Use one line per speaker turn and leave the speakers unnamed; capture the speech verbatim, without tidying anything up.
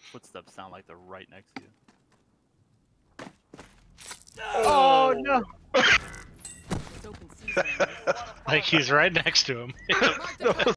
footsteps sound like they're right next to you.
Oh no!
It's open season.
Like he's right next to him.
Mark the